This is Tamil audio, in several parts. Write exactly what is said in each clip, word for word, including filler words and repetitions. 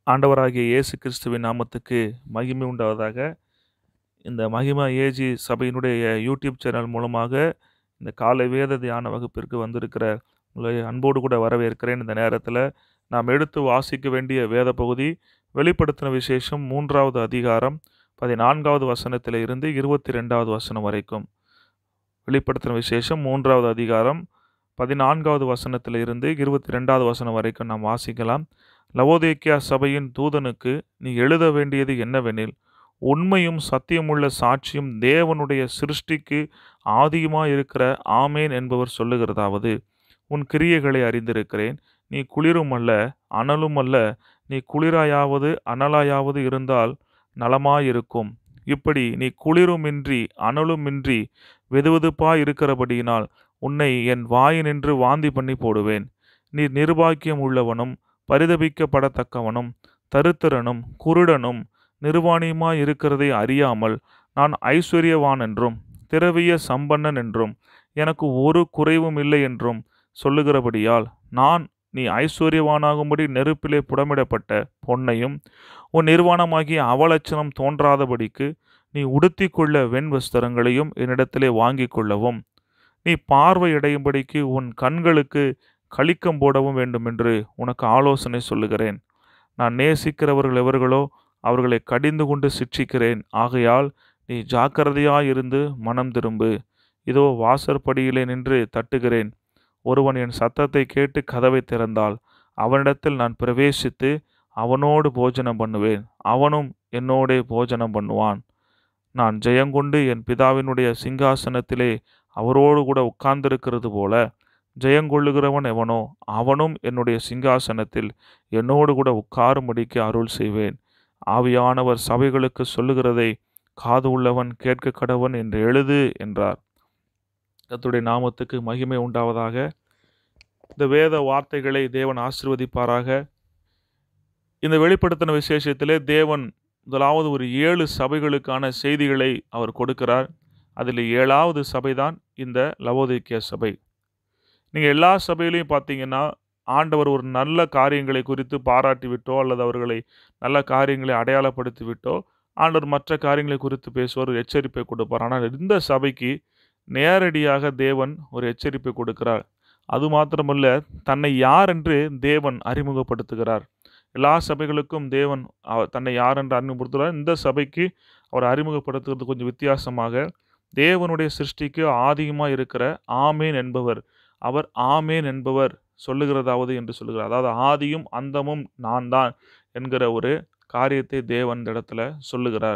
ஆண்டவராகிய இயேசு கிறிஸ்துவின் நாமத்துக்கு மகிமை உண்டாவதாக. இந்த மகிமா ஏஜி சபையினுடைய யூடியூப் சேனல் மூலமாக இந்த காலை வேத தியான வகுப்பிற்கு வந்திருக்கிற உங்களை அன்போடு கூட வரவேற்கிறேன். இந்த நேரத்தில் நாம் எடுத்து வாசிக்க வேண்டிய வேத பகுதி வெளிப்படுத்தின விசேஷம் மூன்றாவது அதிகாரம் பதினான்காவது வசனத்தில் இருந்து இருபத்தி ரெண்டாவது வசனம் வரைக்கும். வெளிப்படுத்தின விசேஷம் மூன்றாவது அதிகாரம் பதினான்காவது வசனத்தில் இருந்து இருபத்தி ரெண்டாவது வசனம் வரைக்கும் நாம் வாசிக்கலாம். லவோதேக்கியா சபையின் தூதனுக்கு நீ எழுத வேண்டியது என்னவெனில், உண்மையும் சத்தியமுள்ள சாட்சியும் தேவனுடைய சிருஷ்டிக்கு ஆதியுமாய் இருக்கிற ஆமேன் என்பவர் சொல்லுகிறதாவது, உன் கிரியைகளை அறிந்திருக்கிறேன். நீ குளிரும் அல்ல அனலும் அல்ல. நீ குளிராயாவது அனலாயாவது இருந்தால் நலமாயிருக்கும். இப்படி நீ குளிருமின்றி அனலுமின்றி வெதுவெதுப்பாய் இருக்கிறபடியினால் உன்னை என் வாயினின்று வாந்தி பண்ணி போடுவேன். நீ நிர்பாக்கியம் உள்ளவனும் பரிதபிக்கப்படத்தக்கவனும் தரித்திரனும் குருடனும் நிர்வாணியுமாய் இருக்கிறதை அறியாமல் நான் ஐஸ்வர்யவான் என்றும் திரவிய சம்பன்னன் என்றும் எனக்கு ஒரு குறைவும் இல்லை என்றும் சொல்லுகிறபடியால், நான் நீ ஐஸ்வர்யவானாகும்படி நெருப்பிலே புடமிடப்பட்ட பொன்னையும் உன் நிர்வாணமாகிய அவலட்சணம் தோன்றாதபடிக்கு நீ உடுத்தி கொள்ள வெண் வஸ்திரங்களையும் என்னிடத்திலே வாங்கி கொள்ளவும், நீ பார்வையடையும்படிக்கு உன் கண்களுக்கு கலிக்கம் போடவும் வேண்டும் என்று உனக்கு ஆலோசனை சொல்லுகிறேன். நான் நேசிக்கிறவர்கள் எவர்களோ அவர்களை கடிந்து கொண்டு சிட்சிக்கிறேன். ஆகையால் நீ ஜாக்கிரதையாயிருந்து மனம் திரும்பு. இதோ வாசற்படியிலே நின்று தட்டுகிறேன். ஒருவன் என் சத்தத்தை கேட்டு கதவை திறந்தால் அவனிடத்தில் நான் பிரவேசித்து அவனோடு போஜனம் பண்ணுவேன், அவனும் என்னோடே போஜனம் பண்ணுவான். நான் ஜெயங்கொண்டு என் பிதாவினுடைய சிங்காசனத்திலே அவரோடு கூட உட்கார்ந்திருக்கிறது போல ஜெயங்கொள்ளுகிறவன் எவனோ அவனும் என்னுடைய சிங்காசனத்தில் என்னோடு கூட உட்காரும்படிக்கு அருள் செய்வேன். ஆவியானவர் சபைகளுக்கு சொல்லுகிறதை காது உள்ளவன் கேட்க கடவன் என்று எழுது என்றார். கர்த்தருடைய நாமத்துக்கு மகிமை உண்டாவதாக. இந்த வேத வார்த்தைகளை தேவன் ஆசீர்வதிப்பாராக. இந்த வெளிப்படுத்தின விசேஷத்திலே தேவன் முதலாவது ஒரு ஏழு சபைகளுக்கான செய்திகளை அவர் கொடுக்கிறார். அதில் ஏழாவது சபைதான் இந்த லவோதேக்கியா சபை. நீங்கள் எல்லா சபையிலையும் பார்த்தீங்கன்னா, ஆண்டவர் ஒரு நல்ல காரியங்களை குறித்து பாராட்டி விட்டோ அல்லது அவர்களை நல்ல காரியங்களை அடையாளப்படுத்தி விட்டோ ஆண்டவர் மற்ற காரியங்களை குறித்து பேசுவார், ஒரு எச்சரிப்பை கொடுப்பார். ஆனால் இந்த சபைக்கு நேரடியாக தேவன் ஒரு எச்சரிப்பை கொடுக்கிறார். அது மாத்திரமல்ல, தன்னை யார் என்று தேவன் அறிமுகப்படுத்துகிறார். எல்லா சபைகளுக்கும் தேவன் தன்னை யார் என்று அறிமுகப்படுத்துகிறார். இந்த சபைக்கு அவர் அறிமுகப்படுத்துகிறது கொஞ்சம் வித்தியாசமாக. தேவனுடைய சிருஷ்டிக்கு ஆதியுமாய் இருக்கிற ஆமேன் என்பவர், அவர் ஆமேன் என்பவர் சொல்லுகிறதாவது என்று சொல்லுகிறார். அதாவது ஆதியும் அந்தமும் நான் தான் என்கிற ஒரு காரியத்தை தேவன் இந்த இடத்துல சொல்லுகிறார்.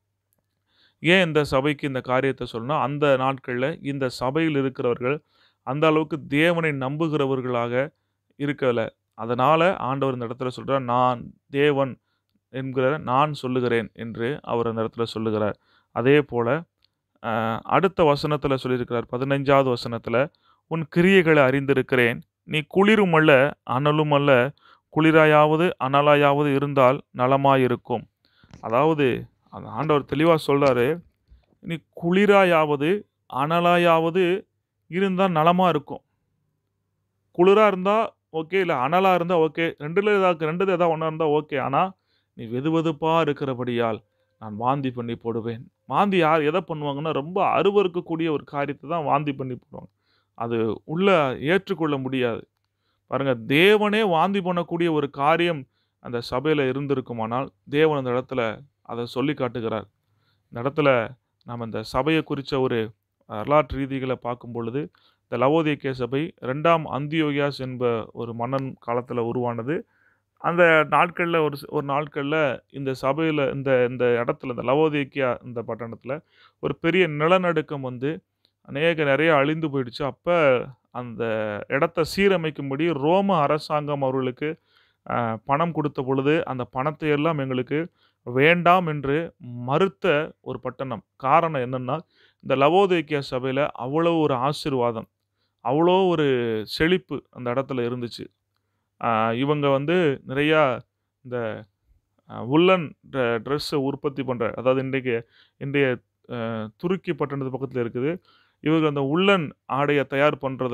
ஏன் இந்த சபைக்கு இந்த காரியத்தை சொல்லணும்? அந்த நாட்களில் இந்த சபையில் இருக்கிறவர்கள் அந்த அளவுக்கு தேவனை நம்புகிறவர்களாக இருக்கலை. அதனால் ஆண்டவர் இந்த இடத்துல சொல்கிறார், நான் தேவன் என்கிற நான் சொல்லுகிறேன் என்று அவர் அந்த இடத்துல சொல்லுகிறார். அதே போல் அடுத்த வசனத்தில் சொல்லியிருக்கிறார், பதினைஞ்சாவது வசனத்தில், உன் கிரியைகளை அறிந்திருக்கிறேன். நீ குளிரும் அல்ல அனலும் அல்ல. குளிராயாவது அனலாயாவது இருந்தால் நலமாயிருக்கும். அதாவது அந்த ஆண்டவர் தெளிவாக சொல்கிறாரு, நீ குளிராயாவது அனலாயாவது இருந்தால் நலமாக இருக்கும். குளிராக இருந்தால் ஓகே, இல்லை அனலாக இருந்தால் ஓகே, ரெண்டில் ஏதாவது ரெண்டு ஏதாவது ஒன்றா இருந்தால் ஓகே. ஆனால் நீ வெது வெதுப்பாக இருக்கிறபடியால் நான் வாந்தி பண்ணி போடுவேன். வாந்தி யார் எதை பண்ணுவாங்கன்னா, ரொம்ப அருவருக்கக்கூடிய ஒரு காரியத்தை தான் வாந்தி பண்ணி போடுவாங்க. அது உள்ள ஏற்றுக்கொள்ள முடியாது. பாருங்கள், தேவனே வாந்தி பண்ணக்கூடிய ஒரு காரியம் அந்த சபையில் இருந்திருக்குமானால் தேவன் அந்த இடத்துல அதை சொல்லி காட்டுகிறார். இந்த இடத்துல நாம் இந்த சபையை குறித்த ஒரு வரலாற்று ரீதிகளை பார்க்கும் பொழுது, இந்த லவோதேக்கியா சபை ரெண்டாம் அந்தியோகியாஸ் என்ப ஒரு மன்னன் காலத்தில் உருவானது. அந்த நாட்களில் ஒரு ஒரு நாட்களில் இந்த சபையில் இந்த இந்த இடத்துல இந்த லவோதேக்கியா இந்த பட்டணத்தில் ஒரு பெரிய நிலநடுக்கம் வந்து அநேக நிறைய அழிந்து போயிடுச்சு. அப்போ அந்த இடத்த சீரமைக்கும்படி ரோம அரசாங்கம் அவர்களுக்கு பணம் கொடுத்த பொழுது அந்த பணத்தை எல்லாம் எங்களுக்கு வேண்டாம் என்று மறுத்த ஒரு பட்டணம். காரணம் என்னென்னா, இந்த லவோதேக்கியா சபையில் அவ்வளோ ஒரு ஆசீர்வாதம், அவ்வளோ ஒரு செழிப்பு அந்த இடத்துல இருந்துச்சு. இவங்க வந்து நிறையா இந்த உல்லன் ட்ரெஸ்ஸை உற்பத்தி பண்ணுற, அதாவது இன்றைக்கு இன்றைய துருக்கி பட்டணத்து பக்கத்தில் இருக்குது. இவங்க அந்த உள்ளன் ஆடையை தயார் பண்ணுறதுல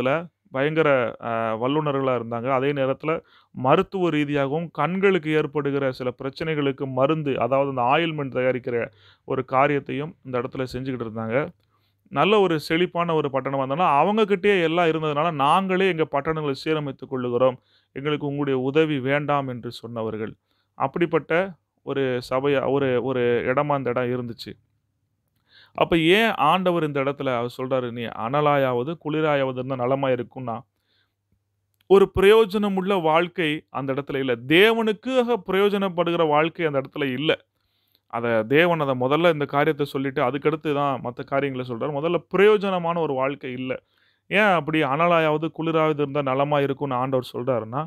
பயங்கர அ வல்லுனர்களா இருந்தாங்க. அதே நேரத்தில மருத்துவ ரீதியாகவும் கண்களுக்கு ஏற்படுகிற சில பிரச்சனைகளுக்கு மருந்து, அதாவது இந்த ஆயில்மென்ட் தயாரிக்கிற ஒரு காரியத்தையும் இந்த இடத்துல செஞ்சுகிட்டு இருந்தாங்க. நல்ல ஒரு செழிப்பான ஒரு பட்டணமா இருந்தனால, அவங்க கிட்டயே எல்லாம் இருந்ததுனால, நாங்களே எங்க பட்டணங்களை சீரமைத்துக் கொள்ளுகிறோம். எங்களுக்கு உங்களுடைய உதவி வேண்டாம் என்று சொன்னவர்கள். அப்படிப்பட்ட ஒரு சபையா ஒரு ஒரு இடமா அந்த இடம் இருந்துச்சு. அப்ப ஏன் ஆண்டவர் இந்த இடத்துல அவர் சொல்றாரு, "நீ அனலாயாவது, குளிராயாவது இருந்தா நலமா இருக்கும்னா" ஒரு பிரயோஜனமுள்ள வாழ்க்கை அந்த இடத்துல இல்ல. தேவனுக்காக பிரயோஜனப்படுகிற வாழ்க்கை அந்த இடத்துல இல்ல. அத தேவன் அத முதல்ல இந்த காரியத்த சொல்லிட்டு, அதுக்கடுத்து தான் மத்த காரியங்கள சொல்றாரு. முதல்ல பிரயோஜனமான ஒரு வாழ்க்கை இல்ல. ஏன் அப்படி அனலாயாவது, குளிராவது இருந்தா நலமா இருக்கும்னு ஆண்டவர் சொல்றாருன்னா,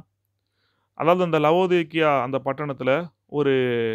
அதாவது அந்த லவோதிக்கியா அந்த பட்டணத்துல ஒரு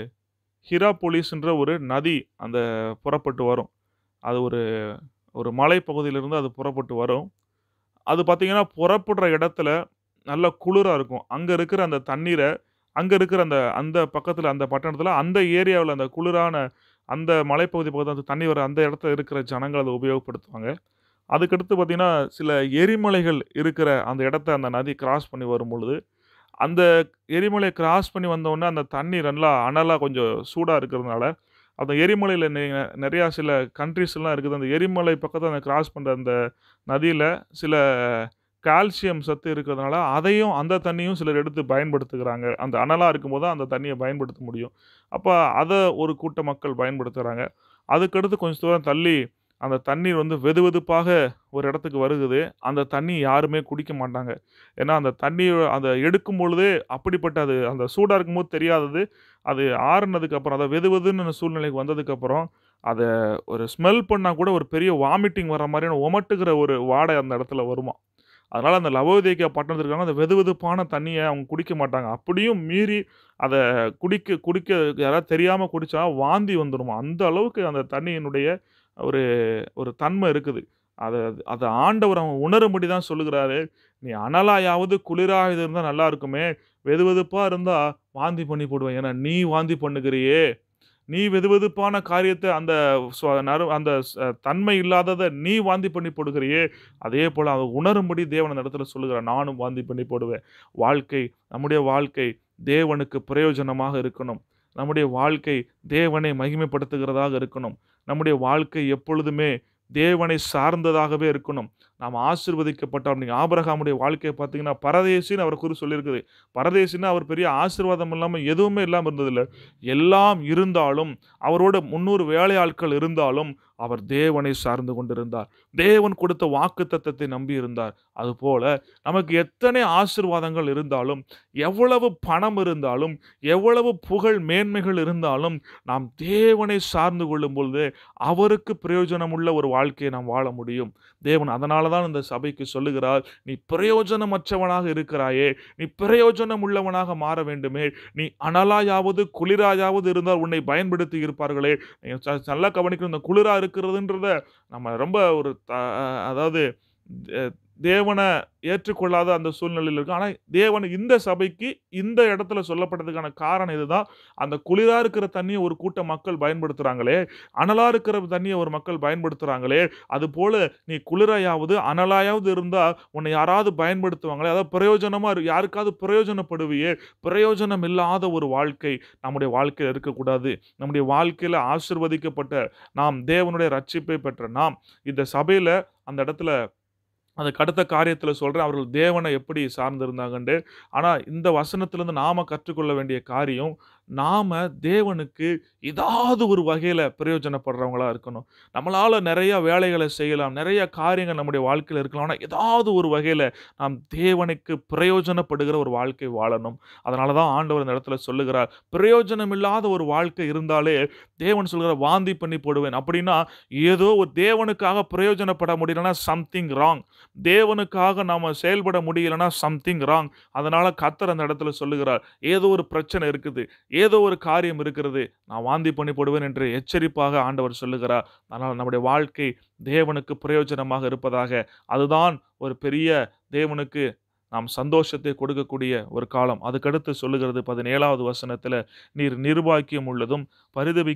ஹிராபோலிஸ்ன்ற ஒரு நதி அந்த புறப்பட்டு வரும். அது ஒரு ஒரு மலைப்பகுதியிலிருந்து அது புறப்பட்டு வரும். அது பார்த்தீங்கன்னா, புறப்படுற இடத்துல நல்ல குளிரா இருக்கும். அங்க இருக்கிற அந்த தண்ணீர, அங்க இருக்கிற அந்த அந்த பக்கத்துல அந்த பட்டணத்துல, அந்த ஏரியாவுல அந்த குளிரான அந்த மலைப்பகுதி பக்கத்துல அந்த தண்ணி வர அந்த இடத்துல இருக்கிற ஜனங்கள் அத உபயோகப்படுத்துவாங்க. அதுக்கடுத்து பார்த்தீங்கன்னா, சில எரிமலைகள் இருக்கிற அந்த இடத்த அந்த நதி கிராஸ் பண்ணி வரும்பொழுது, அந்த எரிமலைய கிராஸ் பண்ணி வந்தோனே, அந்த தண்ணி நல்லா அனலா கொஞ்சம் சூடா இருக்கிறதுனால, அந்த எரிமலையில நெ நெறையா சில கண்ட்ரீஸ்லாம் இருக்குது. அந்த எரிமலை பக்கத்துல அந்த கிராஸ் பண்ற அந்த நதியில சில கால்சியம் சத்து இருக்கிறதுனால, அதையும் அந்த தண்ணியும் சிலர் எடுத்து பயன்படுத்துகிறாங்க. அந்த அனலா இருக்கும்போது தான் அந்த தண்ணிய பயன்படுத்த முடியும். அப்ப அத ஒரு கூட்ட மக்கள் பயன்படுத்துறாங்க. அதுக்கடுத்து கொஞ்சம் தூரம் தள்ளி அந்த தண்ணீர் வந்து வெதுவெதுப்பாக ஒரு இடத்துக்கு வருகுது. அந்த தண்ணி யாருமே குடிக்க மாட்டாங்க. ஏன்னா, அந்த தண்ணீர் அத எடுக்கும் பொழுதே அப்படிப்பட்ட அது அந்த சூடா இருக்கும்போது தெரியாதது. அது ஆறுனதுக்கு அப்புறம், அத வெதுவெதுன்னு சூழ்நிலைக்கு வந்ததுக்கப்புறம், அத ஒரு ஸ்மெல் பண்ணா கூட ஒரு பெரிய வாமிட்டிங் வர்ற மாரியான ஒமட்டுகிற ஒரு வாடை அந்த இடத்துல வருமாம். அதனால அந்த லவோதிக்கீயா பட்டணத்தில இருக்கிறவங்க அந்த வெதுவெதுப்பான தண்ணிய அவங்க குடிக்க மாட்டாங்க. அப்படியும் மீறி அத குடிக்க குடிக்க யாராவது தெரியாம குடிச்சா வாந்தி வந்துருமாம். அந்த அளவுக்கு அந்த தண்ணியினுடைய ஒரு ஒரு தன்மை இருக்குது. அத அத ஆண்டவர் அவங்க உணரும்படி தான் சொல்லுகிறாரு. "நீ அனலாயாவது, குளிராவது இருந்தா நல்லா இருக்குமே. வெதுவெதுப்பா இருந்தா வாந்தி பண்ணி போடுவேன். ஏன்னா நீ வாந்தி பண்ணுகிறியே! நீ வெதுவெதுப்பான காரியத்த அந்த சொ நறு அந்த ஸ் தன்மை இல்லாதத நீ வாந்தி பண்ணி போடுகிறியே!" அதேபோல அத உணரும்படி தேவன் அந்த இடத்துல சொல்லுகிறார். நானும் வாந்தி பண்ணி போடுவேன். வாழ்க்கை நம்முடைய வாழ்க்கை தேவனுக்கு பிரயோஜனமாக இருக்கணும். நம்முடைய வாழ்க்கை தேவனை மகிமைப்படுத்துகிறதாக இருக்கணும். நம்முடைய வாழ்க்கை எப்பொழுதுமே தேவனை சார்ந்ததாகவே இருக்கணும். நாம் ஆசீர்வதிக்கப்பட்டோம். நீங்க ஆபிரகாமுடைய வாழ்க்கைய பார்த்தீங்கன்னா, பரதேசின்னு அவர குறி சொல்லியிருக்குது. பரதேசின்னா அவர் பெரிய ஆசீர்வாதம் இல்லாம எதுவுமே இல்லாம இருந்ததில்ல. எல்லாம் இருந்தாலும், அவரோட முன்னூறு வேலையாட்கள் இருந்தாலும், அவர் தேவனை சார்ந்து கொண்டிருந்தார். தேவன் கொடுத்த வாக்குத்தத்தத்தை நம்பி இருந்தார். அதுபோல நமக்கு எத்தனை ஆசீர்வாதங்கள் இருந்தாலும், எவ்வளவு பணம் இருந்தாலும், எவ்வளவு புகழ் மேன்மைகள் இருந்தாலும், நாம் தேவனை சார்ந்து கொள்ளும் பொழுது, அவருக்கு பிரயோஜனமுள்ள ஒரு வாழ்க்கையை நாம் வாழ முடியும். தேவன் அதனால தான் இந்த சபைக்கு சொல்லுகிறார், "நீ பிரயோஜனமற்றவனாக இருக்கிறாயே! நீ பிரயோஜனம் உள்ளவனாக மாற வேண்டுமே! நீ அனலாயாவது, குளிராயாவது இருந்தால் உன்னை பயன்படுத்தி இருப்பார்களே!" நீங்க ச நல்லா கவனிக்கணும். இந்த குளிரா இருக்கிறதுன்றத நம்ம ரொம்ப ஒரு த அதாவது தே தேவன ஏற்றுக்கொள்ளாத அந்த சூழ்நிலையில இருக்கோம். ஆனா, தேவன் இந்த சபைக்கு இந்த இடத்துல சொல்லப்பட்டதுக்கான காரணம் இதுதான். அந்த குளிரா இருக்கிற தண்ணிய ஒரு கூட்ட மக்கள் பயன்படுத்துறாங்களே, அனலா இருக்கிற தண்ணிய ஒரு மக்கள் பயன்படுத்துறாங்களே, அதுபோல நீ குளிராயாவது, அனலாயாவது இருந்தா உன்னை யாராவது பயன்படுத்துவாங்களே, அதாவது பிரயோஜனமா இரு யாருக்காவது பிரயோஜனப்படுவியே, பிரயோஜனம் இல்லாத ஒரு வாழ்க்கை நம்முடைய வாழ்க்கையில இருக்கக்கூடாது. நம்முடைய வாழ்க்கையில ஆசீர்வதிக்கப்பட்ட நாம், தேவனுடைய ரட்சிப்பை பெற்ற நாம், இந்த சபையில அந்த இடத்துல அதுக்கு அடுத்த காரியத்துல சொல்றேன். அவர்கள் தேவனை எப்படி சார்ந்திருந்தாங்கன்ட்டு. ஆனா, இந்த வசனத்திலிருந்து நாம கற்றுக்கொள்ள வேண்டிய காரியம், நாம தேவனுக்கு ஏதாவது ஒரு வகையில பிரயோஜனப்படுறவங்களா இருக்கணும். நம்மளால நெறைய வேலைகள செய்யலாம். நெறைய காரியங்கள் நம்முடைய வாழ்க்கையில இருக்கலாம். ஆனா, ஏதாவது ஒரு வகையில நாம் தேவனுக்கு பிரயோஜனப்படுகிற ஒரு வாழ்க்கை வாழணும். அதனால தான் ஆண்டவர் இந்த இடத்துல சொல்லுகிறார். பிரயோஜனம் இல்லாத ஒரு வாழ்க்கை இருந்தாலே, தேவன் சொல்கிறார் வாந்தி பண்ணி போடுவேன். அப்படின்னா, ஏதோ ஒரு தேவனுக்காக பிரயோஜனப்பட முடியலன்னா சம்திங் ராங். தேவனுக்காக நாம செயல்பட முடியலன்னா சம்திங் ராங். அதனால கர்த்தர் அந்த இடத்துல சொல்லுகிறார். ஏதோ ஒரு பிரச்சனை இருக்குது. ஏதோ ஒரு காரியம் இருக்கிறது. நான் வாந்தி பண்ணி போடுவேன் என்று எச்சரிப்பாக ஆண்டவர் சொல்லுகிறார். அதனால நம்முடைய வாழ்க்கை தேவனுக்கு பிரயோஜனமாக இருப்பதாக. அதுதான் ஒரு பெரிய தேவனுக்கு நாம் சந்தோஷத்தை கொடுக்கக்கூடிய ஒரு காலம். அதுக்கடுத்து சொல்லுகிறது பதினேழாவது வசனத்தில, "நீர் நிர்பாக்கியம் உள்ளதும்,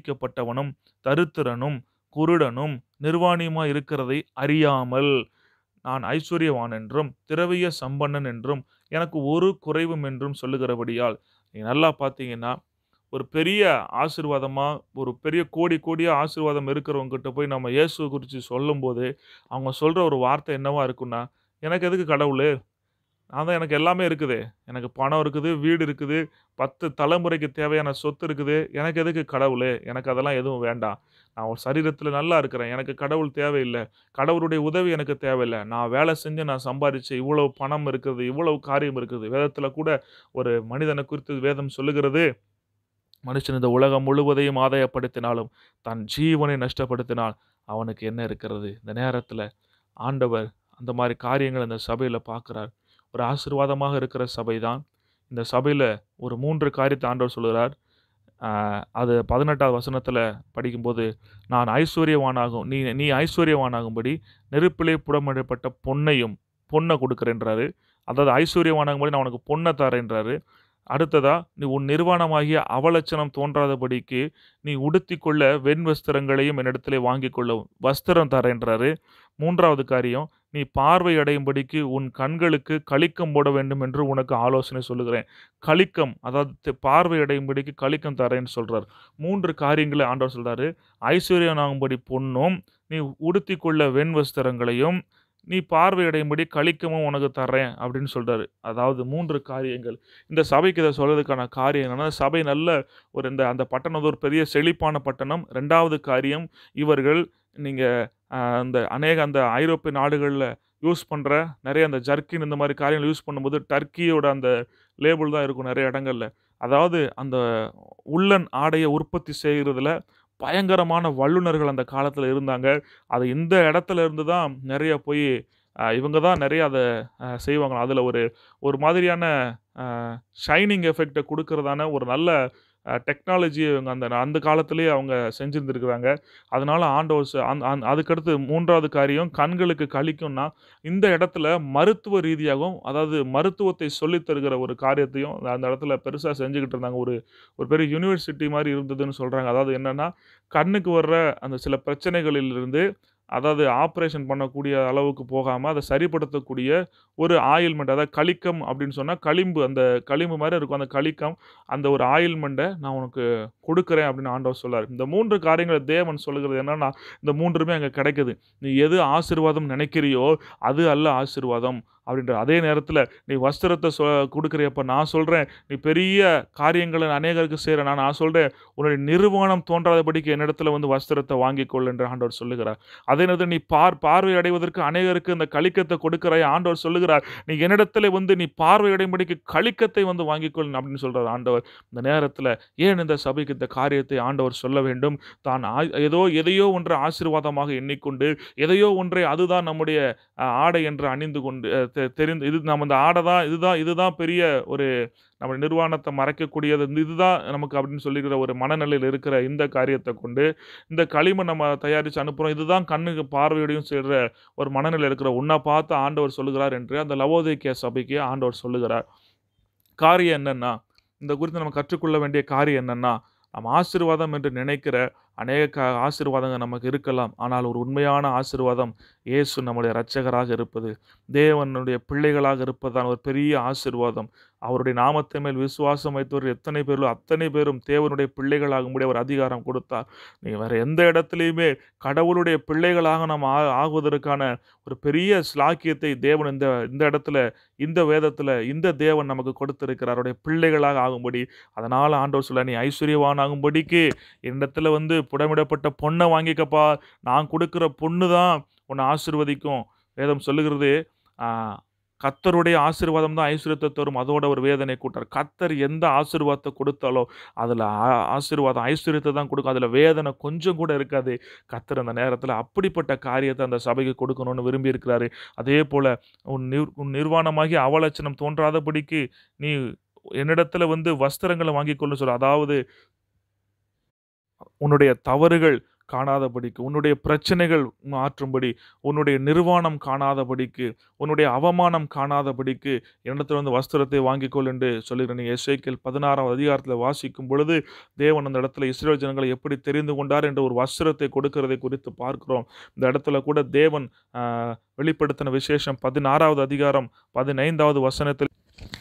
பரிதபிக்கப்பட்டவனும், தரித்திரனும், குருடனும், நிர்வாணியுமாய் இருக்கிறதை அறியாமல்." நான் ஐஸ்வர்யவான் என்றும் திரவிய சம்பன்னன் என்றும் எனக்கு ஒரு குறைவும் என்றும் சொல்லுகிறபடியால், நீங்க நல்லா பார்த்தீங்கன்னா, ஒரு பெரிய ஆசீர்வாதமா, ஒரு பெரிய கோடி கோடியா ஆசீர்வாதம் இருக்கிறவங்ககிட்ட போய் நம்ம இயேசுவ குறிச்சு சொல்லும்போது, அவங்க சொல்ற ஒரு வார்த்தை என்னவா இருக்கும்னா, "எனக்கு எதுக்கு கடவுளு? நான் தான் எனக்கு எல்லாமே இருக்குதே. எனக்கு பணம் இருக்குது, வீடு இருக்குது, பத்து தலைமுறைக்கு தேவையான சொத்து இருக்குது. எனக்கு எதுக்கு கடவுளு? எனக்கு அதெல்லாம் எதுவும் வேண்டாம். நான் ஒரு சரீரத்தில நல்லா இருக்கிறேன். எனக்கு கடவுள் தேவையில்ல. கடவுளுடைய உதவி எனக்கு தேவையில்ல. நான் வேலை செஞ்சு நான் சம்பாரிச்சு இவ்வளவு பணம் இருக்குது, இவ்வளவு காரியம் இருக்குது." வேதத்தில கூட ஒரு மனிதனை குறித்து வேதம் சொல்லுகிறது, "மனுஷன் இந்த உலகம் முழுவதையும் ஆதாயப்படுத்தினாலும், தன் ஜீவனை நஷ்டப்படுத்தினால் அவனுக்கு என்ன இருக்கிறது?" இந்த நேரத்தில ஆண்டவர் அந்த மாரி காரியங்கள இந்த சபையில பார்க்கிறார். ஒரு ஆசீர்வாதமாக இருக்கிற சபை தான். இந்த சபையில ஒரு மூன்று காரியத்த ஆண்டவர் சொல்லுகிறார். அ அது பதினெட்டாவது வசனத்தில படிக்கும்போது, "நான் ஐஸ்வர்யவானாகும் நீ நீ ஐஸ்வர்யவானாகும்படி நெருப்பிலே புடமிடப்பட்ட பொன்னையும்" பொன்ன குடுக்கிறேன்றாரு. அதாவது ஐஸ்வர்யவானாகும்படி நான் உனக்கு பொன்ன தரேன்றாரு. அடுத்ததா, "நீ உன் நிர்வாணமாகிய அவலட்சணம் தோன்றாதபடிக்கு நீ உடுத்திக்கொள்ள வெண் வஸ்திரங்களையும் என்னிடத்திலே வாங்கிக்கொள்ள வஸ்திரம் தரேன்றாரு." மூன்றாவது காரியம், "நீ பார்வை அடையும்படிக்கு உன் கண்களுக்கு கலிக்கம் போட வேண்டும் என்று உனக்கு ஆலோசனை சொல்லுகிறேன்." கலிக்கம் அதாவது த் பார்வை அடையும்படிக்கு கலிக்கம் தரேன்னு சொல்றார். மூன்று காரியங்கள ஆண்டவர் சொல்றாரு. ஐஸ்வர்யனாகும்படி பொன்னும், நீ உடுத்திக்கொள்ள வெண் வஸ்திரங்களையும், நீ பார்வையடையும்படி கலிக்கமும் உனக்கு தர்றேன் அப்படின்னு சொல்றாரு. அதாவது மூன்று காரியங்கள். இந்த சபைக்கு இத சொல்றதுக்கான காரியம் என்னன்னா, சபை நல்ல ஒரு இந்த அந்த பட்டணம் வந்து ஒரு பெரிய செழிப்பான பட்டணம். இரண்டாவது காரியம், இவர்கள் நீங்க அ அந்த அநேக அந்த ஐரோப்பிய நாடுகள்ல யூஸ் பண்ற நெறைய அந்த ஜர்க்கின் இந்த மாரி காரியங்கள் யூஸ் பண்ணும்போது, டர்க்கியோட அந்த லேபிள் தான் இருக்கும் நெறைய இடங்கள்ல. அதாவது அந்த உல்லன் ஆடைய உற்பத்தி செய்றதுல பயங்கரமான வல்லுனர்கள் அந்த காலத்துல இருந்தாங்க. அது இந்த இடத்துல இருந்து தான் நெறைய போய் அ இவங்க தான் நெறைய அத அ செய்வாங்களாம். அதுல ஒரு ஒரு மாதிரியான அ ஷைனிங் எஃபெக்ட்ட குடுக்கிறதான ஒரு நல்ல அ டெக்னாலஜிய இவங்க அந்த அந்த காலத்திலேயே அவங்க செஞ்சிருந்திருக்கிறாங்க. அதனால ஆண்டவர் ச அந் அந் அதுக்கடுத்து மூன்றாவது காரியம் கண்களுக்கு களிக்கும்னா, இந்த இடத்துல மருத்துவ ரீதியாகவும், அதாவது மருத்துவத்தை சொல்லித் தருகிற ஒரு காரியத்தையும் அந்த இடத்துல பெருசா செஞ்சுகிட்டு இருந்தாங்க. ஒரு ஒரு பெரிய யுனிவர்சிட்டி மாரி இருந்ததுன்னு சொல்றாங்க. அதாவது என்னன்னா, கண்ணுக்கு வர்ற அந்த சில பிரச்சனைகளிலிருந்து, அதாவது ஆப்பரேஷன் பண்ணக்கூடிய அளவுக்கு போகாம, அத சரிப்படுத்தக்கூடிய ஒரு ஆயில்மெண்ட். அதாவது கலிக்கம் அப்படின்னு சொன்னா, களிம்பு அந்த களிம்பு மாரி இருக்கும். அந்த கலிக்கம், அந்த ஒரு ஆயில்மெண்ட்ட நான் உனக்கு குடுக்குறேன் அப்படின்னு ஆண்டவர் சொல்றாரு. இந்த மூன்று காரியங்கள தேவன் சொல்லுகிறது என்னன்னா, இந்த மூன்றுமே அங்க கிடைக்குது. நீ எது ஆசீர்வாதம் நினைக்கிறியோ, அது அல்ல ஆசீர்வாதம் அப்படின்றார். அதே நேரத்தில நீ வஸ்திரத்த சொ குடுக்குறியப்ப நான் சொல்றேன், நீ பெரிய காரியங்கள அநேகருக்கு செய்ற நான் நான் சொல்றேன், உன்னுடைய நிர்வாணம் தோன்றாதபடிக்கு என்னிடத்தில வந்து வஸ்திரத்த வாங்கிக்கொள் என்று ஆண்டவர் சொல்லுகிறார். அதே நேரத்தில நீ பார் பார்வை அடைவதற்கு அநேகருக்கு இந்த கலிக்கத்த கொடுக்கிறாய். ஆண்டவர் சொல்லுகிறார், நீ என்னிடத்திலே வந்து நீ பார்வை அடையும்படிக்கு கலிக்கத்தை வந்து வாங்கிக்கொள் அப்படின்னு சொல்றார் ஆண்டவர். இந்த நேரத்தில ஏன் இந்த சபைக்கு இந்த காரியத்தை ஆண்டவர் சொல்ல வேண்டும்? தான் ஆய் ஏதோ எதையோ ஒன்றை ஆசீர்வாதமாக எண்ணிக்கொண்டு, எதையோ ஒன்றை அதுதான் நம்முடைய அ ஆடை என்று அணிந்து கொண்டு அ தெ தெரிந்து இது நம்ம இந்த ஆடை தான் இதுதான் இதுதான் பெரிய ஒரு நம்ம நிர்வாணத்த மறைக்கக்கூடியது. இதுதான் நமக்கு அப்படின்னு சொல்லிக்கிற ஒரு மனநிலையில இருக்கிற இந்த காரியத்த கொண்டு, இந்த களிமண் நம்ம தயாரிச்சு அனுப்புறோம். இதுதான் கண்ணுக்கு பார்வையோடையும் சேர்ற ஒரு மனநிலையில இருக்கிற உன்ன பார்த்து ஆண்டவர் சொல்லுகிறார் என்று அந்த லவோதிக்கேயா சபைக்கு ஆண்டவர் சொல்லுகிறார். காரியம் என்னன்னா, இந்த குறித்து நம்ம கற்றுக்கொள்ள வேண்டிய காரியம் என்னன்னா, நம்ம ஆசீர்வாதம் என்று நினைக்கிற அநேக க ஆசீர்வாதங்கள் நமக்கு இருக்கலாம். ஆனால் ஒரு உண்மையான ஆசீர்வாதம் இயேசு நம்முடைய இரட்சகராக இருப்பது, தேவனுடைய பிள்ளைகளாக இருப்பதுதான் ஒரு பெரிய ஆசீர்வாதம். அவருடைய நாமத்தின் மேல் விசுவாசம் வைத்தவர் எத்தனை பேர்களோ அத்தனை பேரும் தேவனுடைய பிள்ளைகளாகும்படி அவர் அதிகாரம் கொடுத்தார். நீங்க வேற எந்த இடத்திலயுமே கடவுளுடைய பிள்ளைகளாக நாம் ஆ ஆகுவதற்கான ஒரு பெரிய ஸ்லாக்கியத்தை தேவன் இந்த இந்த இடத்துல, இந்த வேதத்துல, இந்த தேவன் நமக்கு கொடுத்திருக்கிறார். அவருடைய பிள்ளைகளாக ஆகும்படி. அதனால ஆண்டவர் சொல்றார், "நீ ஐஸ்வர்யவான் ஆகும்படிக்கு என்னிடத்துல வந்து புடமிடப்பட்ட பொன்ன வாங்கிக்கப்பா. நான் குடுக்கிற பொன்னு தான் உன்ன ஆசீர்வதிக்கும்." வேதம் சொல்லுகிறது, ஆ கர்த்தருடைய ஆசீர்வாதம் தான் ஐஸ்வரியத்த தரும். அதோட ஒரு வேதனை கூட்டார். கர்த்தர் எந்த ஆசீர்வாதத்த கொடுத்தாலோ, அதுல ஆ ஆசீர்வாதம் ஐஸ்வரியத்த தான் கொடுக்கும். அதுல வேதனை கொஞ்சம் கூட இருக்காது. கர்த்தர் அந்த நேரத்துல அப்படிப்பட்ட காரியத்த அந்த சபைக்கு கொடுக்கணும்னு விரும்பி இருக்கிறாரு. அதேபோல உன் நிர் உன் நிர்வாணமாகிய அவலட்சணம் தோன்றாதபடிக்கு நீ என்னிடத்துல வந்து வஸ்திரங்கள வாங்கிக்கொள்ன்னு சொல்ல. அதாவது உன்னுடைய தவறுகள் காணாதபடிக்கு, உன்னுடைய பிரச்சனைகள் மாற்றும்படி, உன்னுடைய நிர்வாணம் காணாதபடிக்கு, உன்னுடைய அவமானம் காணாதபடிக்கு என்னிடத்தில் வந்து வஸ்திரத்தை வாங்கிக்கொள் என்று சொல்லுகிறேன். எசேக்கியேல் பதினாறாம் அதிகாரத்தில் வாசிக்கும் பொழுது தேவன் அந்த இடத்துல இஸ்ரவேல் ஜனங்களை எப்படி தெரிந்து கொண்டார் என்ற ஒரு வஸ்திரத்தை கொடுக்கிறதை குறித்து பார்க்கிறோம். இந்த இடத்துல கூட தேவன் ஆஹ், வெளிப்படுத்தின விசேஷம் பதினாறாவது அதிகாரம் பதினைந்தாவது வசனத்தில்,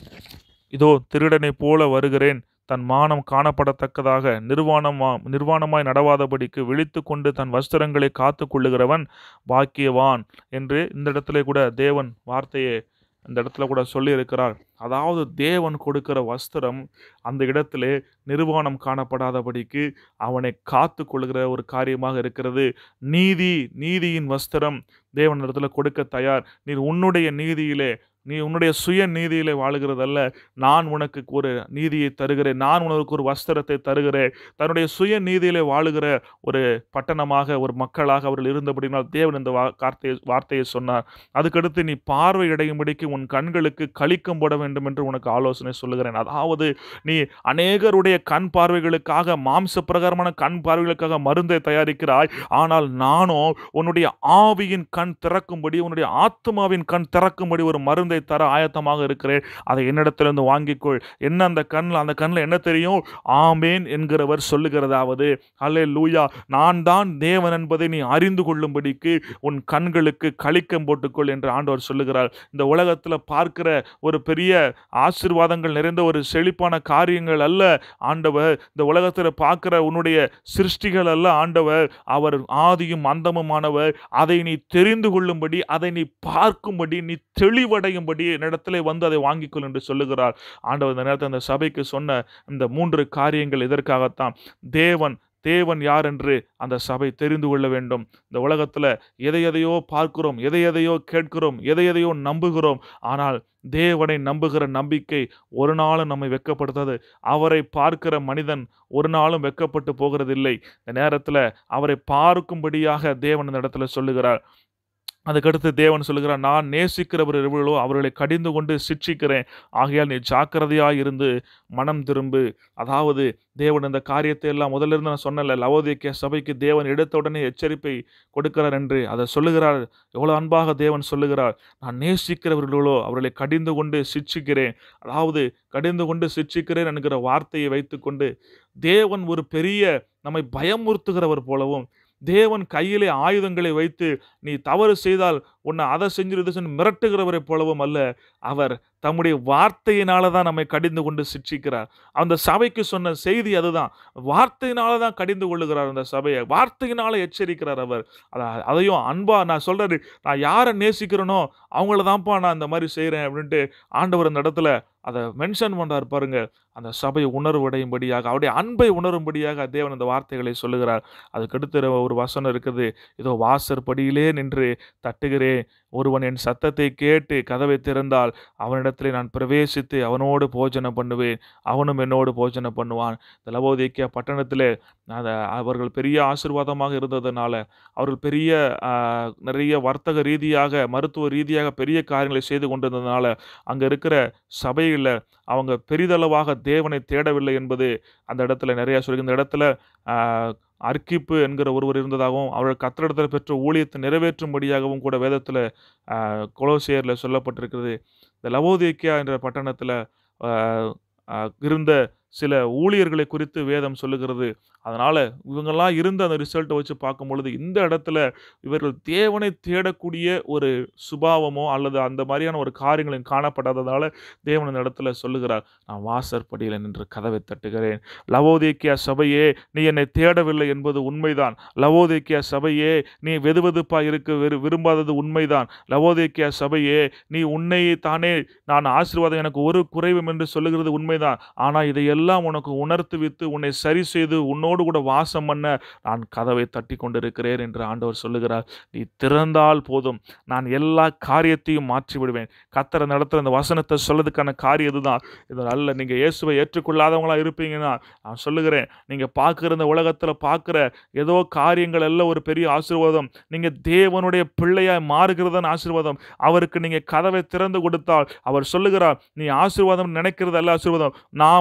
இதோ திருடனை போல வருகிறேன், தன் மானம் காணப்படத்தக்கதாக நிர்வாணமா நிர்வாணமாய் நடவாதபடிக்கு விழித்து கொண்டு தன் வஸ்திரங்களை காத்து கொள்ளுகிறவன் பாக்கியவான் என்று இந்த இடத்துல கூட தேவன் வார்த்தையை இந்த இடத்துல கூட சொல்லி இருக்கிறார். அதாவது தேவன் கொடுக்கிற வஸ்திரம் அந்த இடத்திலே நிர்வாணம் காணப்படாதபடிக்கு அவனை காத்து கொள்கிற ஒரு காரியமாக இருக்கிறது. நீதி நீதியின் வஸ்திரம் தேவன் இடத்துல கொடுக்க தயார். நீ உன்னுடைய நீதியிலே, நீ உன்னுடைய சுய நீதியிலே வாழுகிறதல்ல, நான் உனக்கு ஒரு நீதியை தருகிறேன், நான் உனக்கு ஒரு வஸ்திரத்தை தருகிறேன். தன்னுடைய சுய நீதியிலே வாழுகிற ஒரு பட்டணமாக, ஒரு மக்களாக அவர்கள் இருந்தபடினால் தேவன் இந்த வார்த்தையை வார்த்தையை சொன்னார். அதுக்கடுத்து நீ பார்வை அடையும்படிக்கு உன் கண்களுக்கு களிக்கம் போட வேண்டும் என்று உனக்கு ஆலோசனை சொல்லுகிறேன். அதாவது நீ அநேகருடைய கண் பார்வைகளுக்காக, மாம்ச பிரகாரமான கண் பார்வைகளுக்காக மருந்தை தயாரிக்கிறாய். ஆனால் நானோ உன்னுடைய ஆவியின் கண் திறக்கும்படி, உன்னுடைய ஆத்மாவின் கண் திறக்கும்படி ஒரு மருந்தை தர ஆயத்தமாக இருக்கிறேன். அதை என்னிடத்திலிருந்து வாங்கிக்கொள். என்ன அந்த கண்ணில், அந்த கண்ணில் என்ன தெரியும்? ஆமேன் என்கிறவர் சொல்லுகிறதாவது, அல்லேலூயா, நான் தான் தேவன் என்பதை நீ அறிந்து கொள்ளும்படிக்கு உன் கண்களுக்கு களிக்கம் போட்டுக்கொள் என்று ஆண்டவர் சொல்லுகிறார். இந்த உலகத்தில் பார்க்கிற ஒரு பெரிய ஆசீர்வாதங்கள் நிறைந்த ஒரு செழிப்பான காரியங்கள் அல்ல ஆண்டவர். இந்த உலகத்தில் பார்க்கிற உன்னுடைய சிருஷ்டிகள் அல்ல ஆண்டவர். அவர் ஆதியும் அந்தமுமானவர். அதை நீ தெரிந்து கொள்ளும்படி, அதை நீ பார்க்கும்படி, நீ தெளிவடையும் என்னிடத்திலே வந்து அதை வாங்கிக்கொள் என்று சொல்லுகிறார் ஆண்டவர். இந்த நேரத்தில் அந்த சபைக்கு சொன்ன இந்த மூன்று காரியங்கள் இதற்காகத்தான். தேவன் தேவன் யார் என்று அந்த சபை தெரிந்து கொள்ள வேண்டும். இந்த உலகத்தில் எதை எதையோ பார்க்கிறோம், எதை எதையோ கேட்கிறோம், எதை எதையோ நம்புகிறோம். ஆனால் தேவனை நம்புகிற நம்பிக்கை ஒரு நாளும் நம்மை வெட்கப்படுத்தாது. அவரை பார்க்கிற மனிதன் ஒரு நாளும் வெட்கப்பட்டு போகிறதில்லை. இந்த நேரத்தில் அவரை பார்க்கும்படியாக தேவன் இந்த இடத்துல சொல்லுகிறார். அதுக்கடுத்து தேவன் சொல்லுகிறார், நான் நேசிக்கிறவர்களோ அவர்களை கடிந்து கொண்டு சிட்சிக்கிறேன், ஆகையால் நீ ஜாக்கிரதையாக இருந்து மனம் திரும்பு. அதாவது தேவன் இந்த காரியத்தை எல்லாம் முதல்ல இருந்து நான் சொன்னல, லவோதிக்கேயா சபைக்கு தேவன் எடுத்த உடனே எச்சரிப்பை கொடுக்கிறார் என்று அதை சொல்லுகிறார். எவ்வளோ அன்பாக தேவன் சொல்லுகிறார், நான் நேசிக்கிறவர்களோ அவர்களை கடிந்து கொண்டு சிட்சிக்கிறேன். அதாவது கடிந்து கொண்டு சிட்சிக்கிறேன் என்கிற வார்த்தையை வைத்துக்கொண்டு தேவன் ஒரு பெரிய நம்மை பயமுறுத்துகிறவர் போலவும், தேவன் கையிலே ஆயுதங்களை வைத்து நீ தவறு செய்தால் உன்னை அதை செஞ்சு இதை செஞ்சு மிரட்டுகிறவரை போலவும் அல்ல, அவர் தம்முடைய வார்த்தையினால தான் நம்மை கடிந்து கொண்டு சிட்சிக்கிறார். அந்த சபைக்கு சொன்ன செய்தி அதுதான். வார்த்தையினால தான் கடிந்து கொள்ளுகிறார் அந்த சபையை, வார்த்தையினால எச்சரிக்கிறார் அவர். அதையும் அன்பா நான் சொல்றாரு, நான் யாரை நேசிக்கிறேனோ அவங்கள தான்ப்பா நான் இந்த மாதிரி செய்கிறேன் அப்படின்ட்டு ஆண்டவர் அந்த இடத்துல அதை மென்ஷன் பண்ணுறார் பாருங்க. அந்த சபை உணர்வடையும்படியாக, அவருடைய அன்பை உணரும்படியாக தேவன் அந்த வார்த்தைகளை சொல்லுகிறார். அதுக்கடுத்து ஒரு வசனம் இருக்குது, இதோ வாசற்படியிலே நின்று தட்டுகிறேன், ஒருவன் என் சத்தத்தை கேட்டு கதவை திறந்தால் அவனிடத்திலே நான் பிரவேசித்து அவனோடு போஜனம் பண்ணுவேன், அவனும் என்னோடு போஜனம் பண்ணுவான். இந்த லவோதிக்கேயா பட்டணத்திலே அந்த அவர்கள் பெரிய ஆசீர்வாதமாக இருந்ததுனால, அவர்கள் பெரிய நிறைய வர்த்தக ரீதியாக, மருத்துவ ரீதியாக பெரிய காரியங்களை செய்து கொண்டிருந்ததுனால, அங்கே இருக்கிற சபையில் அவங்க பெரிதளவாக தேவனை தேடவில்லை என்பது அந்த இடத்துல நிறைய சொல்லி. இந்த இடத்துல அர்க்கிப்பு என்கிற ஒருவர் இருந்ததாகவும், அவர்கள் கர்த்தரிடத்தில் பெற்ற ஊழியத்தை நிறைவேற்றும்படியாகவும் கூட வேதத்தில் கொலோசியரில் சொல்லப்பட்டிருக்கிறது. இந்த லவோதிக்கேயா என்ற பட்டணத்தில் இருந்த சில ஊழியர்களை குறித்து வேதம் சொல்லுகிறது. அதனால் இவங்கெல்லாம் இருந்த அந்த ரிசல்ட்டை வச்சு பார்க்கும் பொழுது இந்த இடத்துல இவர்கள் தேவனை தேடக்கூடிய ஒரு சுபாவமோ அல்லது அந்த மாதிரியான ஒரு காரியங்களும் காணப்படாததால் தேவன் இந்த இடத்துல சொல்லுகிறார், நான் வாசற்படியில் நின்று கதவை தட்டுகிறேன். லவோதிக்கேயா சபையே, நீ என்னை தேடவில்லை என்பது உண்மைதான். லவோதிக்கேயா சபையே, நீ வெதுவெதுப்பாக இருக்க விரு விரும்பாதது உண்மைதான். லவோதிக்கேயா சபையே, நீ உன்னை தானே நான் ஆசீர்வாதம் எனக்கு ஒரு குறைவும் என்று சொல்லுகிறது உண்மைதான். ஆனால் இதையெல்லாம் உனக்கு உணர்த்து வித்து உன்னை சரி செய்து உன்னோடு கூட வாசம் பண்ண நான் கதவை தட்டி கொண்டிருக்கிறேன் என்று ஆண்டவர் சொல்லுகிறார். நீ திறந்தால் போதும், நான் எல்லா காரியத்தையும் மாற்றி விடுவேன். கர்த்தர் நடத்துகிற அந்த வசனத்தை சொல்லதுக்கான காரியம் இதுதான். இது அல்ல, நீங்கள் இயேசுவை ஏற்றுக்கொள்ளாதவங்களா இருப்பீங்கன்னா நான் சொல்லுகிறேன், நீங்கள் பார்க்குற இந்த உலகத்தில் பார்க்குற ஏதோ காரியங்கள் எல்லாம் ஒரு பெரிய ஆசீர்வாதம். நீங்கள் தேவனுடைய பிள்ளையாய் மாறுகிறதன் ஆசீர்வாதம். அவருக்கு நீங்கள் கதவை திறந்து கொடுத்தால் அவர் சொல்லுகிறார், நீ ஆசீர்வாதம் நினைக்கிறது அல்ல ஆசீர்வாதம், நான் உனக்கு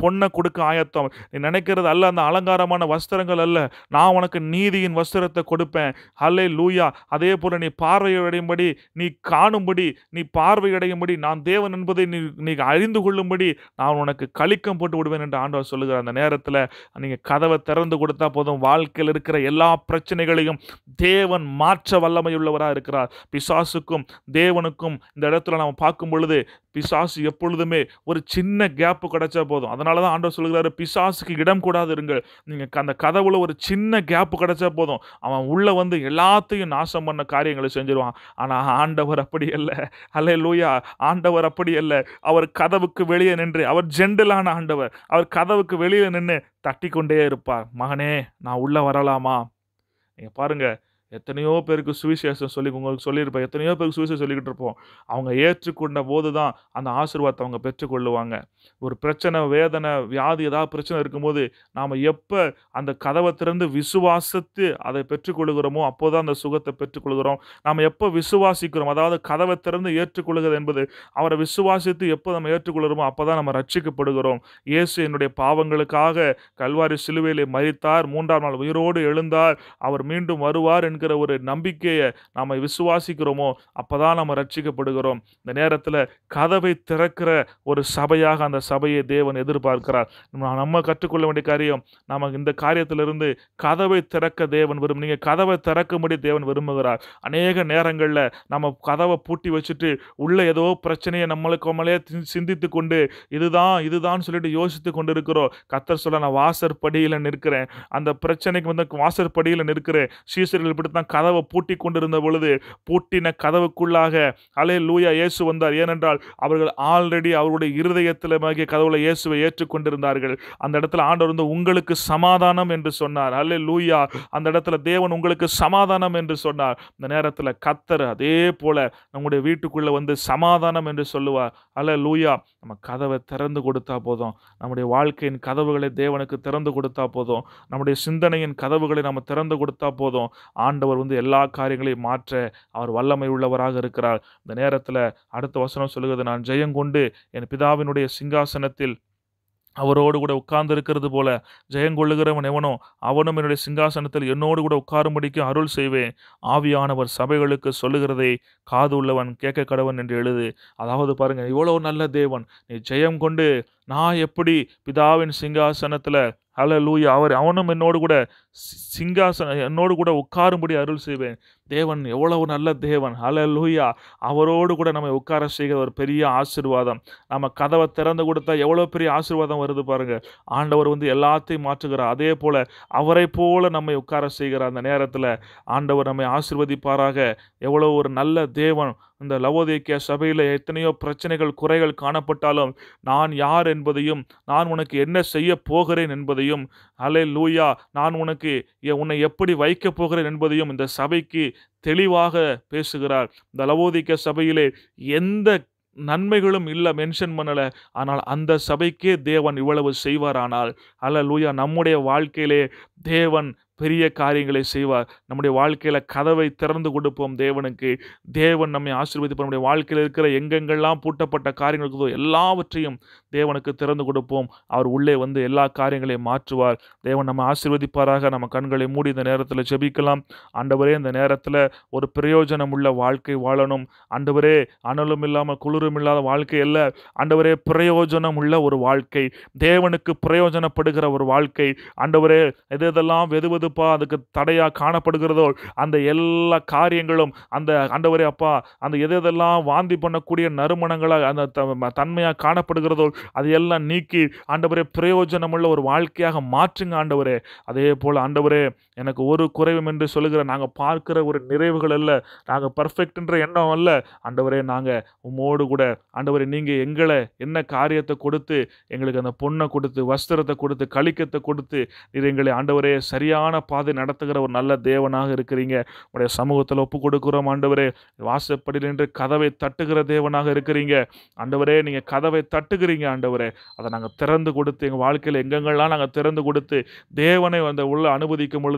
பொன்னை கொடுக்க ஆயத்தம். நீ நினைக்கிறது அல்ல அந்த அலங்காரமான வஸ்திரங்கள் அல்ல. நான் உனக்கு நீதியின் வஸ்திரத்தை கொடுப்பேன். ஹல்லேலூயா. அதே போல நீ பார்வையடையும்படி, நீ காணும்படி, நீ பார்வையடையும்படி, நான் தேவன் என்பதை நீ நீ அறிந்து கொள்ளும்படி நான் உனக்கு களிக்கம் போட்டு விடுவேன் என்று ஆண்டவர் சொல்லுகிறார். அந்த நேரத்தில் நீங்க கதவை திறந்து கொடுத்தா போதும், வாழ்க்கையில் இருக்கிற எல்லா பிரச்சனைகளையும் தேவன் மாற்ற வல்லமை உள்ளவராக இருக்கிறார். பிசாசுக்கும் தேவனுக்கும் இந்த இடத்துல நம்ம பார்க்கும் பொழுது பிசாசு எப்பொழுதுமே ஒரு சின்ன கேப் கிடைச்சா போதும். அதனால தான் ஆண்டவர் சொல்கிறாரு, பிசாசுக்கு இடம் கூடாது இருங்கள். நீங்க அந்த கதவுல ஒரு சின்ன கேப் கிடைச்சா போதும், அவன் உள்ள வந்து எல்லாத்தையும் நாசம் பண்ண காரியங்களை செஞ்சிருவான். ஆனா ஆண்டவர் அப்படி அல்ல. ஹல்லேலூயா. ஆண்டவர் அப்படி அல்ல. அவர் கதவுக்கு வெளியே நின்று, அவர் ஜென்டிலான ஆண்டவர். அவர் கதவுக்கு வெளியே நின்று தட்டி கொண்டே இருப்பார். மகனே, நான் உள்ள வரலாமா? நீங்க பாருங்க, எத்தனையோ பேருக்கு சுவிசேஷம் சொல்லி உங்களுக்கு சொல்லியிருப்பேன். எத்தனையோ பேருக்கு சுவிசேஷம் சொல்லிக்கிட்டு இருப்போம். அவங்க ஏற்றுக்கொண்ட போது தான் அந்த ஆசீர்வாதத்தை அவங்க பெற்றுக்கொள்ளுவாங்க. ஒரு பிரச்சனை, வேதனை, வியாதி, ஏதாவது பிரச்சனை இருக்கும்போது நாம் எப்போ அந்த கதவை திறந்து விசுவாசித்து அதை பெற்றுக்கொள்கிறோமோ அப்போதான் அந்த சுகத்தை பெற்றுக்கொள்கிறோம். நாம் எப்போ விசுவாசிக்கிறோம், அதாவது கதவை திறந்து ஏற்றுக்கொள்கிறது என்பது அவரை விசுவாசித்து எப்போ நம்ம ஏற்றுக்கொள்கிறோமோ அப்போ தான் நம்ம ரட்சிக்கப்படுகிறோம். இயேசு என்னுடைய பாவங்களுக்காக கல்வாரி சிலுவையிலே மரித்தார், மூன்றாம் நாள் உயிரோடு எழுந்தார், அவர் மீண்டும் வருவார் என்கிற ஒரு நம்பிக்கையை நாம் விசுவாசிக்கிறோமோ அப்பதான் நம்ம ரட்சிக்கப்படுகிறோம். இந்த நேரத்தில் கதவை திறக்கிற ஒரு சபையாக அந்த சபையை தேவன் எதிர்பார்க்கிறார். நம்ம கற்றுக்கொள்ள வேண்டிய காரியம், நம்ம இந்த காரியத்திலிருந்து கதவை திறக்க தேவன் விரும்பும். நீங்க கதவை திறக்கும்படி தேவன் விரும்புகிறார். அநேக நேரங்களில் நம்ம கதவை பூட்டி வச்சுட்டு உள்ள ஏதோ பிரச்சனையை நம்மளுக்கு நம்மளே சிந்தித்து கொண்டு இதுதான் இதுதான் சொல்லிட்டு யோசித்து கொண்டு இருக்கிறோம். கர்த்தர் சொல்ல, நான் வாசற்படியில் நிற்கிறேன், அந்த பிரச்சனைக்கு வந்து வாசற்படியில் நிற்கிறேன். சீசர்கள் இப்படித்தான் கதவை பூட்டி கொண்டிருந்த பொழுது பூட்டின கதவுக்குள்ளாக ஹல்லேலூயா இயேசு வந்தார். ஏனென்றால் அவர்கள் ஆல்ரெடி அவருடைய இருதயத்தில் கதவுல இயேசுவை ஏற்றுக்கொண்டிருந்தார்கள். அந்த இடத்துல ஆண்டவர் வந்து உங்களுக்கு சமாதானம் என்று சொன்னார். ஹல்லேலூயா. அந்த இடத்துல தேவன் உங்களுக்கு சமாதானம் என்று சொன்னார். இந்த நேரத்தில் கர்த்தர் அதே போல நம்முடைய வீட்டுக்குள்ள வந்து சமாதானம் என்று சொல்லுவார். ஹல்லேலூயா. நம்ம கதவை திறந்து கொடுத்தா போதும், நம்முடைய வாழ்க்கையின் கதவுகளை தேவனுக்கு திறந்து கொடுத்தா போதும், நம்முடைய சிந்தனையின் கதவுகளை நம்ம திறந்து கொடுத்தா போதும், ஆண்டவர் வந்து எல்லா காரியங்களையும் மாற்ற அவர் வல்லமை உள்ளவராக இருக்கிறார். இந்த நேரத்தில் அடுத்த வசனம் சொல்லுகிறது, நான் ஜெயங்கொண்டு என் பிதாவினுடைய சிங்காசனத்தில் அவரோடு கூட உட்கார்ந்து இருக்கிறது போல ஜெயங்கொள்ளுகிறவன் எவனோ அவனும் என்னுடைய சிங்காசனத்தில் என்னோடு கூட உட்காரும்படிக்கு அருள் செய்வேன். ஆவியானவர் சபைகளுக்கு சொல்லுகிறதை காது உள்ளவன் கேட்க கடவன் என்று எழுது. அதாவது பாருங்க, இவ்வளவு நல்ல தேவன், நீ ஜெயம் கொண்டு நான் எப்படி பிதாவின் சிங்காசனத்தில் ஹல்லேலூயா அவர் அவனும் என்னோடு கூட சிங்காசன என்னோடு கூட உட்காரும்படி அருள் செய்வேன். தேவன் எவ்வளவு நல்ல தேவன். ஹல்லேலூயா. அவரோடு கூட நம்ம உட்கார செய்கிற ஒரு பெரிய ஆசீர்வாதம். நம்ம கதவை திறந்து கொடுத்தா எவ்வளோ பெரிய ஆசீர்வாதம் வருது பாருங்க. ஆண்டவர் வந்து எல்லாத்தையும் மாற்றுகிறார். அதே போல அவரை போல நம்மை உட்கார செய்கிறார். அந்த நேரத்தில் ஆண்டவர் நம்மை ஆசீர்வதிப்பாராக. எவ்வளோ ஒரு நல்ல தேவன். இந்த லவோதிக்கேயா சபையில் எத்தனையோ பிரச்சனைகள், குறைகள் காணப்பட்டாலும் நான் யார் என்பதையும், நான் உனக்கு என்ன செய்ய போகிறேன் என்பதையும், ஹல்லேலூயா, நான் உனக்கு உன்னை எப்படி வைக்கப் போகிறேன் என்பதையும் இந்த சபைக்கு தெளிவாக பேசுகிறார். இந்த லவோதிக்கேயா சபையிலே எந்த நன்மைகளும் இல்லை, மென்ஷன் பண்ணலை. ஆனால் அந்த சபைக்கே தேவன் இவ்வளவு செய்வாரானால், ஹல்லேலூயா, நம்முடைய வாழ்க்கையிலே தேவன் பெரிய காரியங்களை செய்வார். நம்முடைய வாழ்க்கையில் கதவை திறந்து கொடுப்போம் தேவனுக்கு. தேவன் நம்மை ஆசீர்வதிப்பார். நம்முடைய வாழ்க்கையில் இருக்கிற எங்கெங்கெல்லாம் பூட்டப்பட்ட காரியங்கள் இருக்குதோ எல்லாவற்றையும் தேவனுக்கு திறந்து கொடுப்போம். அவர் உள்ளே வந்து எல்லா காரியங்களையும் மாற்றுவார். தேவன் நம்ம ஆசீர்வதிப்பாராக. நம்ம கண்களை மூடி இந்த நேரத்தில் ஜெபிக்கலாம். ஆண்டவரே, இந்த நேரத்தில் ஒரு பிரயோஜனம் உள்ள வாழ்க்கை வாழணும். ஆண்டவரே, அனலும் இல்லாமல் குளிரும் இல்லாத வாழ்க்கை அல்ல. ஆண்டவரே, பிரயோஜனம் உள்ள ஒரு வாழ்க்கை, தேவனுக்கு பிரயோஜனப்படுகிற ஒரு வாழ்க்கை. ஆண்டவரே, எது எதெல்லாம் வெதுவது அதுக்கு தடையா காணப்படுகிறதோ அந்த எல்லா காரியங்களும், அந்த ஆண்டவரே அப்பா, அந்த எதெல்லாம் வாந்தி பண்ணக்கூடிய நறுமணங்களாக அந்த தன்மையா காணப்படுகிறதோ அது எல்லாம் நீக்கி ஆண்டவரே பிரயோஜனமுள்ள ஒரு வாழ்க்கையாக மாற்றுங்க ஆண்டவரே. அதே போல ஆண்டவரே, எனக்கு ஒரு குறைவும் என்று சொல்லுகிற நாங்கள் பார்க்கிற ஒரு நிறைவுகள் அல்ல, நாங்கள் பர்ஃபெக்ட் என்ற எண்ணம் அல்ல ஆண்டவரே. நாங்கள் உம்மோடு கூட ஆண்டவரே, நீங்கள் எங்களை என்ன காரியத்தை கொடுத்து எங்களுக்கு அந்த பொண்ணை கொடுத்து, வஸ்திரத்தை கொடுத்து, களிக்கத்தை கொடுத்து இது எங்களை ஆண்டவரே சரியான பாதை நடத்துகிற ஒரு நல்ல தேவனாக இருக்கிறீங்க. உடைய சமூகத்தில் ஒப்பு கொடுக்கிறோம் ஆண்டவரே. வாசப்படியில் நின்று கதவை தட்டுகிற தேவனாக இருக்கிறீங்க ஆண்டவரே. நீங்கள் கதவை தட்டுகிறீங்க ஆண்டவரே. அதை நாங்கள் திறந்து கொடுத்து எங்கள் வாழ்க்கையில் எங்கெங்கெல்லாம் நாங்கள் திறந்து கொடுத்து தேவனை அந்த உள்ள அனுமதிக்கும் பொழுது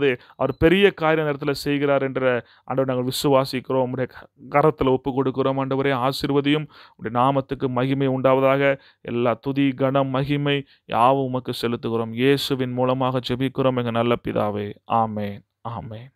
ஆண்டவரே, அவர் பெரிய காரியம் அந்த இடத்துல செய்கிறார் என்ற ஆண்டவரே நாங்கள் விசுவாசிக்கிறோம். உம்முடைய க கரத்துல ஒப்புக் கொடுக்கிறோம் ஆண்டவரே. ஆசீர்வதியும். உம்முடைய நாமத்துக்கு மகிமை உண்டாவதாக. எல்லா துதி, கனம், மகிமை யாவும் உமக்கு செலுத்துகிறோம். இயேசுவின் மூலமாக ஜெபிக்கிறோம் எங்கள் நல்ல பிதாவே. ஆமென். ஆமென்.